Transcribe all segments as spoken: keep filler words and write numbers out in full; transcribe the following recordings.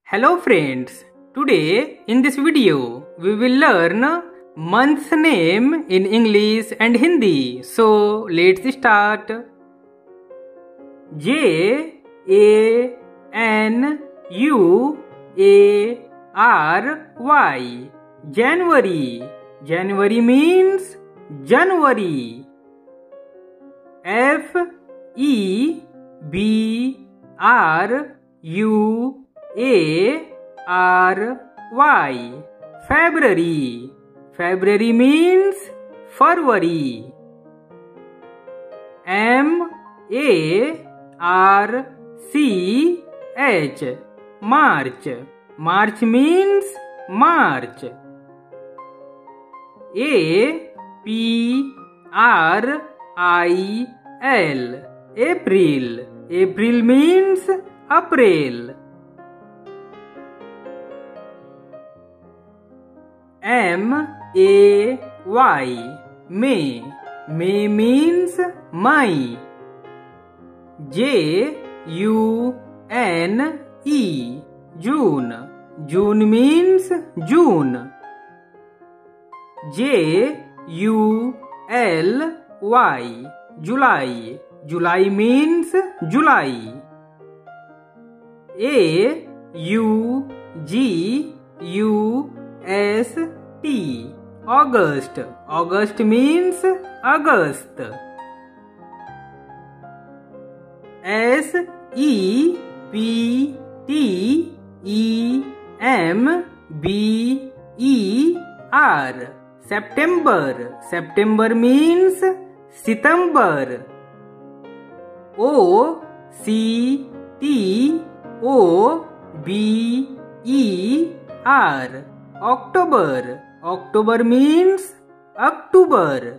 Hello friends, today in this video we will learn month's name in English and Hindi. So let's start. J A N U A R Y January. January means January. F E B R U A R Y February. February means February. M A R C H March. March means March. A P R I L April. April means April. M A Y May. May means May. J U N E June. June means June. J U L Y July. July means July. A U G U S T August. August means August. S E P T E M B E R September. September means September. O C T O B E R October. October means October.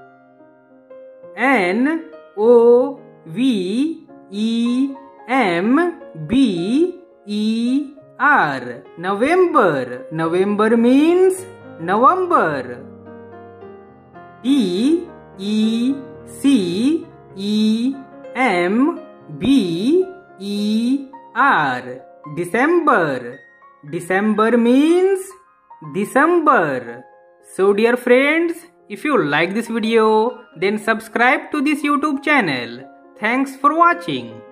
N O V E M B E R November. November means November. T E C E M B E R December. December means December. So dear friends, if you like this video, then subscribe to this YouTube channel. Thanks for watching.